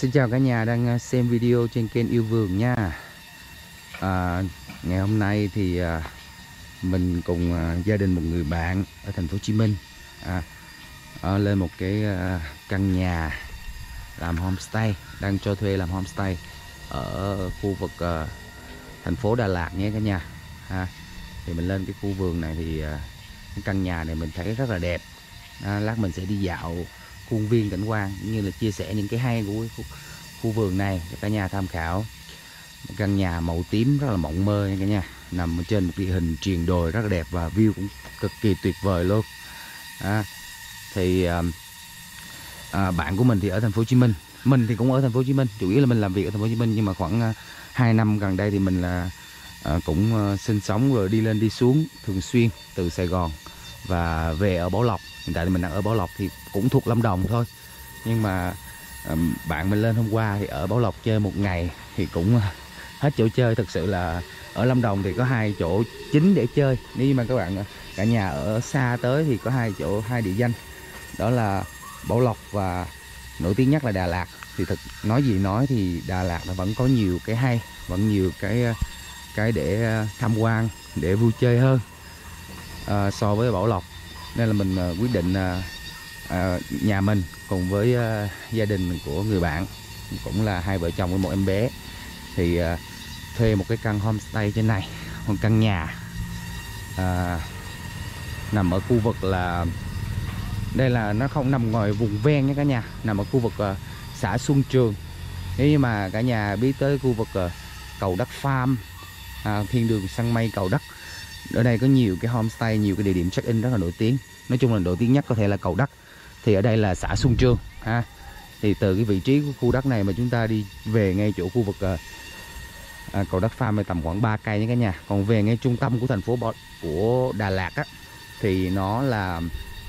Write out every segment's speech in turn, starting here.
Xin chào cả nhà đang xem video trên kênh Yêu Vườn nha. Ngày hôm nay thì mình cùng gia đình một người bạn ở thành phố Hồ Chí Minh lên một cái căn nhà làm homestay, đang cho thuê làm homestay ở khu vực thành phố Đà Lạt nhé cả nhà. Thì mình lên cái khu vườn này thì cái căn nhà này mình thấy rất là đẹp. Lát mình sẽ đi dạo khuôn viên cảnh quan cũng như là chia sẻ những cái hay của khu vườn này cho cả nhà tham khảo. Một căn nhà màu tím rất là mộng mơ nha cả nhà, nằm ở trên một địa hình triền đồi rất là đẹp và view cũng cực kỳ tuyệt vời luôn. Bạn của mình thì ở thành phố Hồ Chí Minh, mình thì cũng ở thành phố Hồ Chí Minh, chủ yếu là mình làm việc ở thành phố Hồ Chí Minh, nhưng mà khoảng 2 năm gần đây thì mình là cũng sinh sống rồi đi lên đi xuống thường xuyên từ Sài Gòn và về ở Bảo Lộc. Hiện tại thì mình đang ở Bảo Lộc thì cũng thuộc Lâm Đồng thôi, nhưng mà bạn mình lên hôm qua thì ở Bảo Lộc chơi một ngày thì cũng hết chỗ chơi. Thực sự là ở Lâm Đồng thì có 2 chỗ chính để chơi, nếu mà các bạn cả nhà ở xa tới thì có 2 chỗ, 2 địa danh, đó là Bảo Lộc và nổi tiếng nhất là Đà Lạt. Thì nói gì nói thì Đà Lạt nó vẫn có nhiều cái hay, vẫn nhiều cái để tham quan, để vui chơi hơn so với Bảo Lộc. Nên là mình quyết định nhà mình cùng với gia đình của người bạn, cũng là 2 vợ chồng với 1 em bé, thì thuê một cái căn homestay trên này, một căn nhà nằm ở khu vực là đây, là nó không nằm ngoài vùng ven nha cả nhà, nằm ở khu vực xã Xuân Trường. Nếu như mà cả nhà biết tới khu vực Cầu Đất Farm, thiên đường săn mây Cầu Đất, ở đây có nhiều cái homestay, nhiều cái địa điểm check in rất là nổi tiếng. Nói chung là nổi tiếng nhất có thể là Cầu Đất, thì ở đây là xã Xuân Trường Thì từ cái vị trí của khu đất này mà chúng ta đi về ngay chỗ khu vực Cầu Đất Farm này tầm khoảng 3 cây nha cả nhà. Còn về ngay trung tâm của thành phố của Đà Lạt thì nó là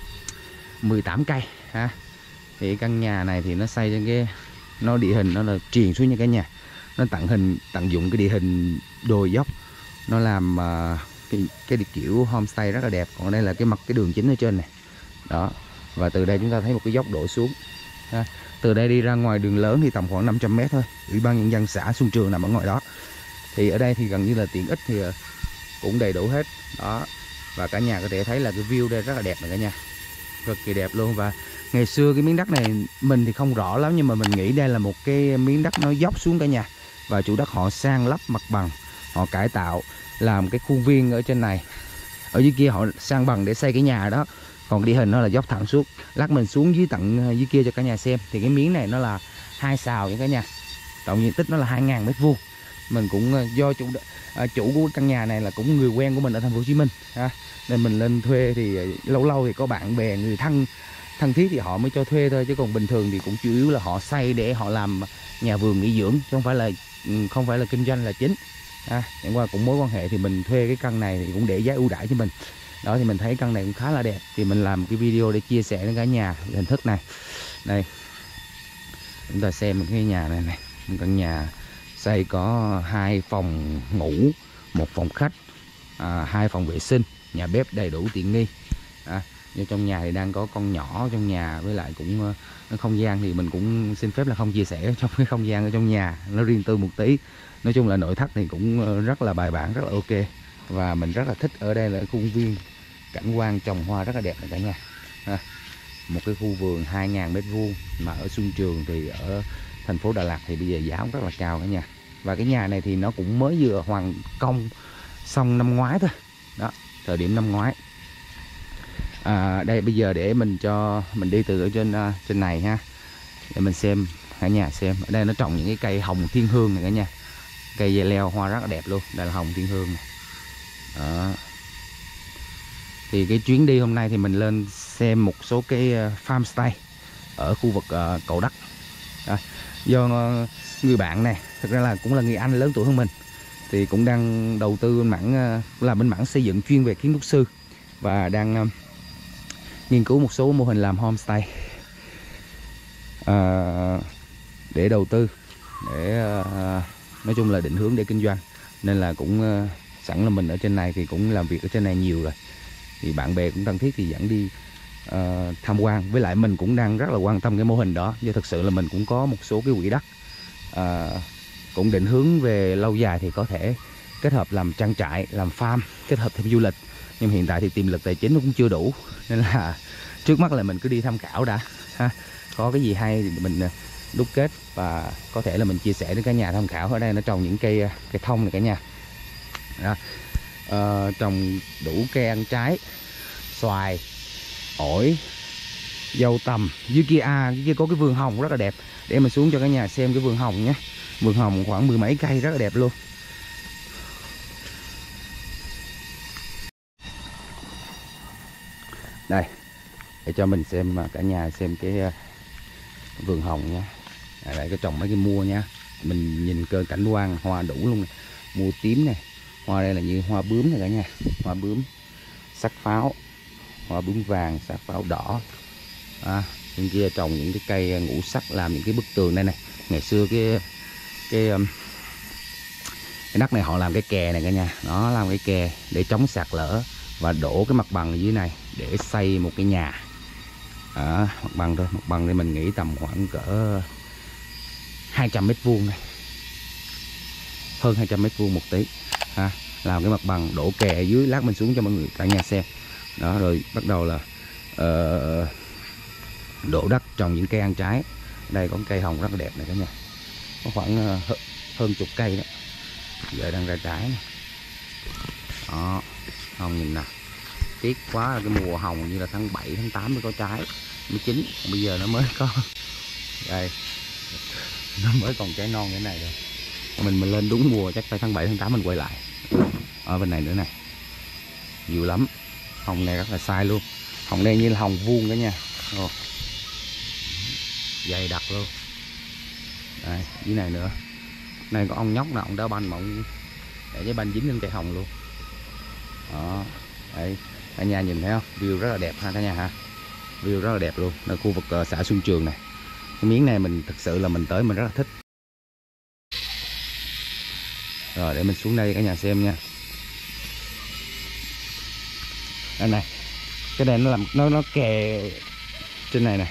18 cây Thì căn nhà này thì nó xây trên cái, nó địa hình nó là triền xuống nha cả nhà, nó tận dụng cái địa hình đồi dốc, nó làm cái kiểu homestay rất là đẹp. Còn đây là cái đường chính ở trên này đó, và từ đây chúng ta thấy một cái dốc đổ xuống từ đây đi ra ngoài đường lớn thì tầm khoảng 500 m thôi. Ủy ban nhân dân xã Xuân Trường nằm ở ngoài đó. Thì ở đây thì gần như là tiện ích thì cũng đầy đủ hết đó, và cả nhà có thể thấy là cái view đây rất là đẹp này cả nhà, cực kỳ đẹp luôn. Và ngày xưa cái miếng đất này mình thì không rõ lắm, nhưng mà mình nghĩ đây là một cái miếng đất nó dốc xuống cả nhà, và chủ đất họ san lấp mặt bằng, họ cải tạo làm cái khuôn viên ở trên này, ở dưới kia họ san bằng để xây cái nhà đó. Còn địa hình nó là dốc thẳng xuống. Lát mình xuống dưới tận dưới kia cho cả nhà xem. Thì cái miếng này nó là 2 sào nha cả nhà, tổng diện tích nó là 2.000 m². Mình cũng do chủ của căn nhà này là cũng người quen của mình ở thành phố Hồ Chí Minh nên mình lên thuê. Thì lâu lâu thì có bạn bè người thân thiết thì họ mới cho thuê thôi, chứ còn bình thường thì cũng chủ yếu là họ xây để họ làm nhà vườn nghỉ dưỡng, chứ không phải là kinh doanh là chính. Chẳng qua cũng mối quan hệ thì mình thuê cái căn này thì cũng để giá ưu đãi cho mình đó. Thì mình thấy căn này cũng khá là đẹp, thì mình làm cái video để chia sẻ đến cả nhà hình thức này. Đây chúng ta xem cái nhà này một căn nhà xây có 2 phòng ngủ, 1 phòng khách, 2 phòng vệ sinh, nhà bếp đầy đủ tiện nghi. Nhưng trong nhà thì đang có con nhỏ trong nhà, với lại cũng không gian thì mình cũng xin phép là không chia sẻ trong cái không gian ở trong nhà, nó riêng tư một tí. Nói chung là nội thất thì cũng rất là bài bản, rất là ok, và mình rất là thích ở đây là khuôn viên cảnh quan trồng hoa rất là đẹp này cả nhà. Một cái khu vườn 2.000 m² mà ở Xuân Trường thì ở thành phố Đà Lạt thì bây giờ giá cũng rất là cao cả nhà. Và cái nhà này thì nó cũng mới vừa hoàn công xong năm ngoái thôi đó, thời điểm năm ngoái. Đây bây giờ để mình đi từ ở trên này để mình xem cả nhà xem. Ở đây nó trồng những cái cây hồng thiên hương này cả nhà, cây dây leo hoa rất là đẹp luôn. Đây là hồng thiên hương này. Đó. Thì cái chuyến đi hôm nay thì mình lên xem một số cái farmstay ở khu vực Cầu Đất. Do người bạn này thực ra là cũng là người anh lớn tuổi hơn mình, thì cũng đang đầu tư bên mảng xây dựng chuyên về kiến trúc sư, và đang nghiên cứu một số mô hình làm homestay để đầu tư, để nói chung là định hướng để kinh doanh. Nên là cũng sẵn là mình ở trên này thì cũng làm việc ở trên này nhiều rồi, thì bạn bè cũng thân thiết thì dẫn đi tham quan. Với lại mình cũng đang rất là quan tâm cái mô hình đó, do thực sự là mình cũng có một số cái quỹ đất, cũng định hướng về lâu dài thì có thể kết hợp làm trang trại, làm farm, kết hợp thêm du lịch. Nhưng hiện tại thì tiềm lực tài chính nó cũng chưa đủ, nên là trước mắt là mình cứ đi tham khảo đã ha. Có cái gì hay thì mình đúc kết và có thể là mình chia sẻ đến cả nhà tham khảo. Ở đây nó trồng những cây thông này cả nhà đó. Trồng đủ cây ăn trái, xoài, ổi, dâu tằm. Dưới kia dưới kia có cái vườn hồng rất là đẹp, để mình xuống cho cả nhà xem cái vườn hồng nhé. Vườn hồng khoảng 10 mấy cây rất là đẹp luôn. Đây, để cho mình xem cả nhà xem cái vườn hồng nha. Đây có trồng mấy cái mua nha. Mình nhìn cơ cảnh quan hoa đủ luôn. Mua tím này, hoa đây là như hoa bướm này cả nhà, hoa bướm sắc pháo, hoa bướm vàng, sắc pháo đỏ. Bên kia trồng những cái cây ngũ sắc, làm những cái bức tường đây này. Ngày xưa cái đất này họ làm cái kè này cả nhà, nó làm cái kè để chống sạt lở và đổ cái mặt bằng ở dưới này để xây một cái nhà. Mặt bằng thôi, mặt bằng thì mình nghĩ tầm khoảng cỡ 200 mét vuông này, hơn 200 mét vuông một tí làm cái mặt bằng đổ kè ở dưới. Lát mình xuống cho mọi người cả nhà xem đó. Rồi bắt đầu là đổ đất trồng những cây ăn trái. Đây có cây hồng rất là đẹp này cả nhà, có khoảng hơn chục cây đó, giờ đang ra trái này. Đó, hồng nhìn nè, tiếc quá là cái mùa hồng như là tháng 7 tháng 8 mới có trái, mới chín, bây giờ nó mới có đây, nó mới còn trái non như thế này rồi. Mình lên đúng mùa chắc phải tháng 7 tháng 8 mình quay lại. Ở bên này nữa này, nhiều lắm, hồng này rất là sai luôn. Hồng đen như là hồng vuông đó nha, dày đặc luôn. Đây, dưới này nữa, này có ong nhóc nào, ong đá banh mà ông để cái banh dính lên cây hồng luôn. Đó, đây cả nhà nhìn thấy không, view rất là đẹp ha cả nhà ha, view rất là đẹp luôn. Ở khu vực xã Xuân Trường này, cái miếng này mình thực sự là mình tới mình rất là thích. Rồi để mình xuống đây cả nhà xem nha. Đây này, cái này nó làm nó kè trên này nè.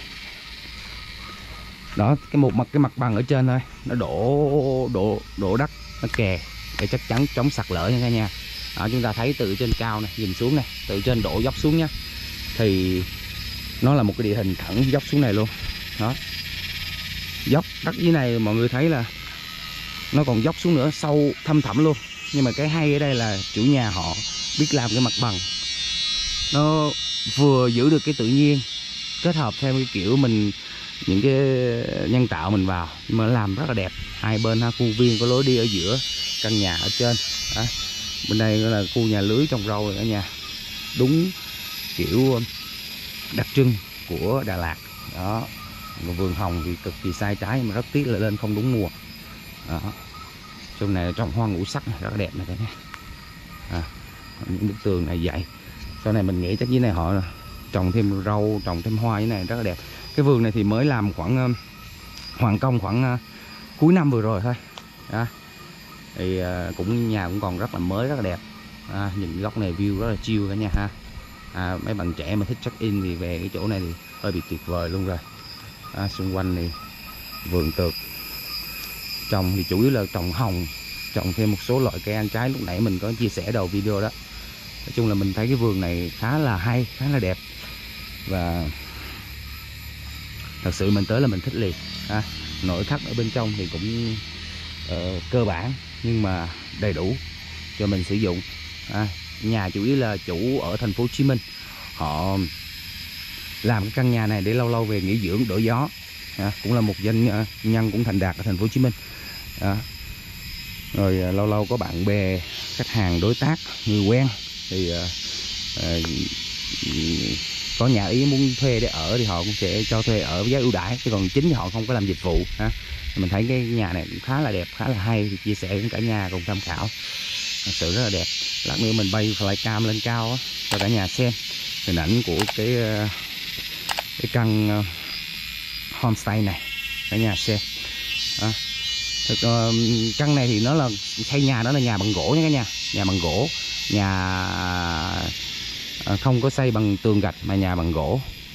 Đó, cái mặt bằng ở trên thôi, nó đổ đất, nó kè để chắc chắn chống sạt lở nha cả nhà. Đó, chúng ta thấy từ trên cao này nhìn xuống này, từ trên đổ dốc xuống nhá, thì nó là một cái địa hình thẳng dốc xuống này luôn. Đó, dốc đất dưới này mọi người thấy là nó còn dốc xuống nữa, sâu thăm thẳm luôn. Nhưng mà cái hay ở đây là chủ nhà họ biết làm cái mặt bằng, nó vừa giữ được cái tự nhiên, kết hợp thêm cái kiểu mình những cái nhân tạo mình vào, nhưng mà nó làm rất là đẹp. Hai bên khuôn viên có lối đi ở giữa, căn nhà ở trên. Đó, bên đây là khu nhà lưới trồng rau rồi cả nhà, đúng kiểu đặc trưng của Đà Lạt. Đó, vườn hồng thì cực kỳ sai trái, mà rất tiếc là lên không đúng mùa. Đó, trong này trồng hoa ngũ sắc này, rất là đẹp này cả nhà. Những bức tường này dày, sau này mình nghĩ chắc dưới này họ trồng thêm rau, trồng thêm hoa như này rất là đẹp. Cái vườn này thì mới làm khoảng hoàn công khoảng cuối năm vừa rồi thôi. Đó, thì nhà cũng còn rất là mới, rất là đẹp. Nhìn góc này view rất là chill cả nhà ha. Mấy bạn trẻ mà thích check in thì về cái chỗ này thì hơi bị tuyệt vời luôn rồi. Xung quanh thì vườn tược trồng thì chủ yếu là trồng hồng, trồng thêm một số loại cây ăn trái lúc nãy mình có chia sẻ đầu video đó. Nói chung là mình thấy cái vườn này khá là hay, khá là đẹp, và thật sự mình tới là mình thích liền. Nội thất ở bên trong thì cũng cơ bản nhưng mà đầy đủ cho mình sử dụng. Nhà chủ yếu là chủ ở thành phố Hồ Chí Minh, họ làm cái căn nhà này để lâu lâu về nghỉ dưỡng đổi gió. Cũng là một doanh nhân cũng thành đạt ở thành phố Hồ Chí Minh. Rồi lâu lâu có bạn bè, khách hàng, đối tác, người quen thì có nhà ý muốn thuê để ở thì họ cũng sẽ cho thuê ở với giá ưu đãi, chứ còn chính thì họ không có làm dịch vụ. Mình thấy cái nhà này cũng khá là đẹp, khá là hay, thì chia sẻ với cả nhà cùng tham khảo. Thật sự rất là đẹp. Lát nữa mình bay flycam lên cao cho cả nhà xem hình ảnh của cái căn homestay này, cả nhà xem. Căn này thì nó là xây nhà, đó là nhà bằng gỗ nha cả nhà, nhà bằng gỗ, nhà không có xây bằng tường gạch mà nhà bằng gỗ.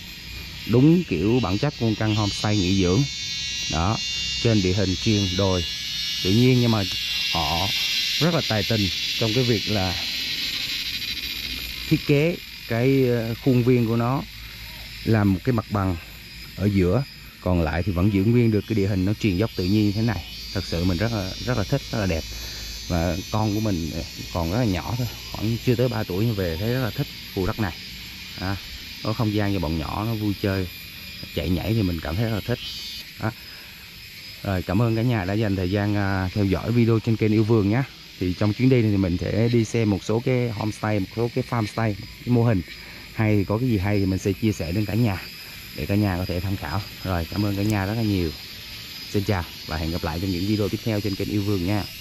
đúng kiểu bản chất của căn homestay nghỉ dưỡng đó, trên địa hình triền đồi tự nhiên, nhưng mà họ rất là tài tình trong cái việc là thiết kế cái khuôn viên của nó làm một cái mặt bằng ở giữa, còn lại thì vẫn giữ nguyên được cái địa hình nó triền dốc tự nhiên như thế này. Thật sự mình rất là thích, rất là đẹp. Và con của mình còn rất là nhỏ thôi, khoảng chưa tới 3 tuổi, nhưng về thấy rất là thích khu đất này. Có không gian cho bọn nhỏ nó vui chơi, chạy nhảy thì mình cảm thấy rất là thích. Rồi, cảm ơn cả nhà đã dành thời gian theo dõi video trên kênh Yêu Vườn nhé. Thì trong chuyến đi này thì mình sẽ đi xem một số cái homestay, một số cái farmstay, cái mô hình hay, có cái gì hay thì mình sẽ chia sẻ đến cả nhà để cả nhà có thể tham khảo. Rồi, cảm ơn cả nhà rất là nhiều. Xin chào và hẹn gặp lại trong những video tiếp theo trên kênh Yêu Vườn nha.